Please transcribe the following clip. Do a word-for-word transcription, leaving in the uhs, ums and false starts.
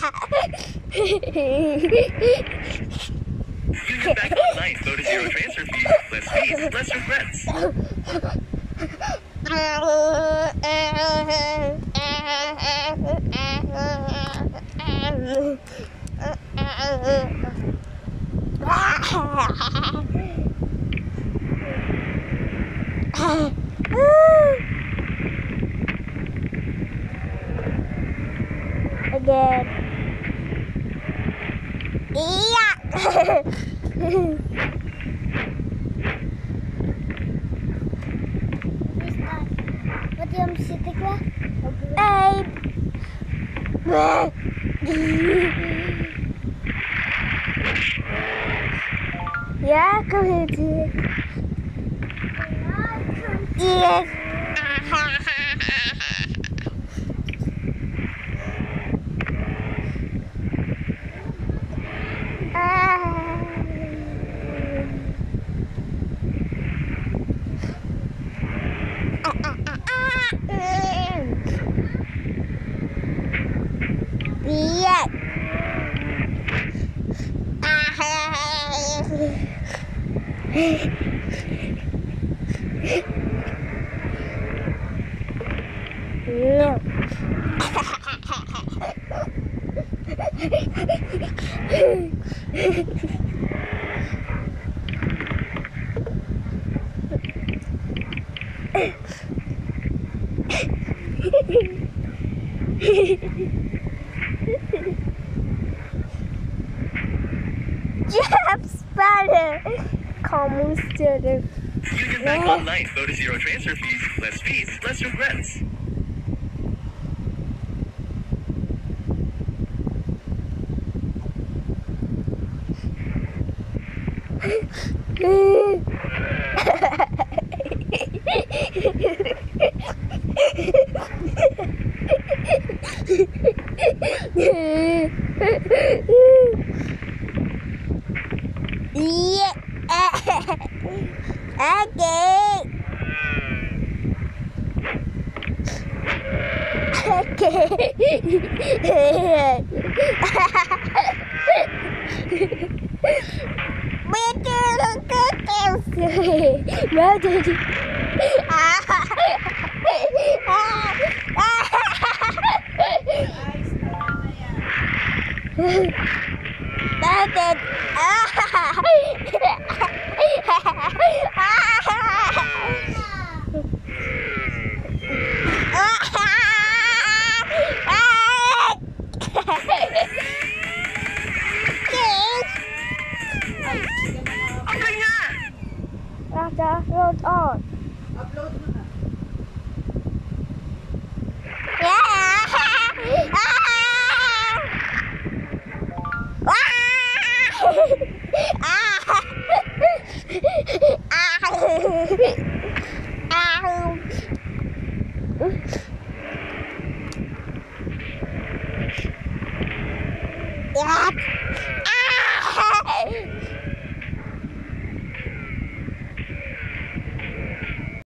Union Bank Online. Low to zero transfer fees. Less fees. Less regrets. Again. Yeah. Wat jam zit ik weg? Hey. Ja, kom hier terug. Yes. Yeah. No. Jeff Spider! Como student. Union Bank Online. Low to zero transfer fees. Less fees. Less regrets. Yeah. Okay. Okay. No, Daddy. Dapat. Ada load on. Upload mo na. Ah!